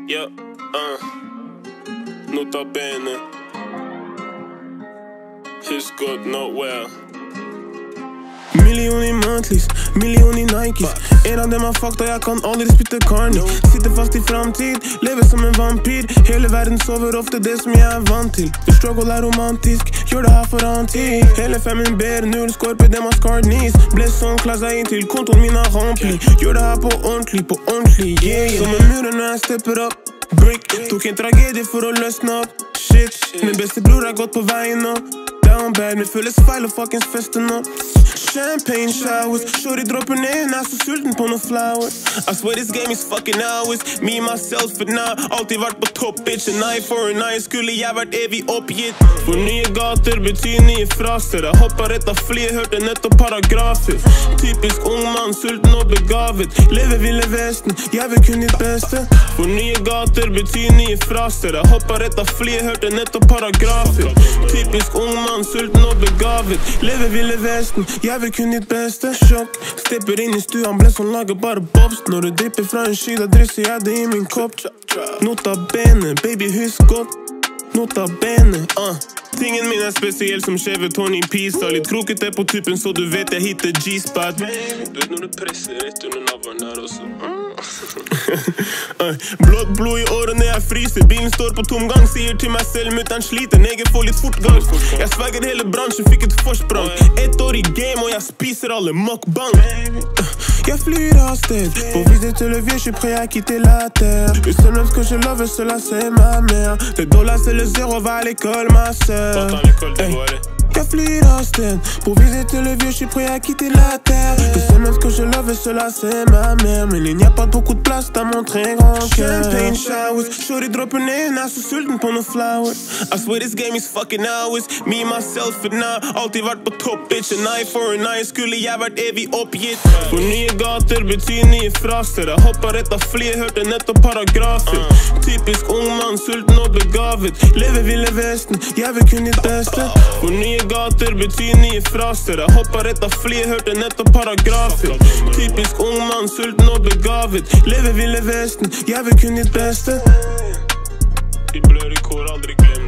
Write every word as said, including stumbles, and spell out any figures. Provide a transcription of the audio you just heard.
Ja, uh. Nota bene. Husk godt nå, well. Million i monthlies, million i Nikes. En av dem har fakta, jeg kan aldri spytte Carney. Sitter fast i framtid, lever som en vampyr. Hele verden sover ofte det som jeg er vant til. The struggle er romantisk, gjør det her for annen tid. Hele femmen ber, null skorpe, dem har scarred knees. Ble sånn, klassa inn til kontoen min er ramplig. Gjør det her på ordentlig, på ordentlig, yeah, yeah. Som en murer når jeg stepper up. Brick, tok en tragedie for å løsne opp. Shit, min beste bror er gått på veien nå. Down bad, men føles feil å fuckings feste nå. Champagne showers, shorty dropper ned, jeg er så sulten på noen flower. I swear this game is fucking hours, me, myself and now. Alltid vært på topp, bitch, en eye for an eye. Skulle jeg vært evig oppgitt. For nye gater betyr nye fraser. Jeg hoppet rett av flyet, hørte nettopp paragrafer. Typisk ung mann, sulten og begavet. Lever ville vesten, jeg vil kun ditt beste. For nye gater betyr nye fraser. Jeg hoppet rett av flyet, hørte nettopp paragrafer. Typisk ung mann, sulten og begavet. Lever ville vesten, jeg vil kun ditt beste. Sjokk, stepper inn i stua, ble sånn laget bare bobs. Når du dripper fra en sky, da drysser jeg det i min kopp. Nota bene, baby husk godt. Nota bene, uh. Tingen min er spesiell som skjeve Tony Pisa. Litt krokete på tuppen, så du vet jeg hitter G-spot. Du vet når du presser rett under navlen der også. Blått blod i årene jeg fryser. Bilen står på tomgang, sier til meg selv mutteren sliter. Neger får litt fortgang. Jeg swagger hele bransjen, fikk et forsprang. Ett år i game og jeg spiser alle mukbang. Jeg flyr av sted, pour visiter le vieux, je suis prêt à quitter la terre. Le seul même que je love, cela c'est ma mère. Les dollars c'est le zéro, va à l'école ma soeur. Jeg flyr av sted, pour visiter le vieux, je suis prêt à quitter la terre. Le seul même que je love, cela c'est ma mère. Mais il n'y a pas beaucoup de place dans mon très grand cœur. Champagne showers, shorty dropper ned, jeg er så sulten på noen flower. I swear this game is fucking hours, me, myself and now. Alltid vært på topp, bitch, en eye for an eye. Skulle jeg vært evig oppgitt. For nye gater betyr nye fraser. Jeg hoppet rett av flyet, hørte nettopp paragrafer. Typisk ung mann, sulten og begavet. Lever ville vesten, jeg vil kun ditt beste. For nye gater betyr nye fraser. Jeg hoppet rett av flyet, hørte nettopp paragrafer. Typisk ung mann, sulten og begavet. Lever ville vesten, jeg vil kun ditt beste. De blør i kår, aldri glem.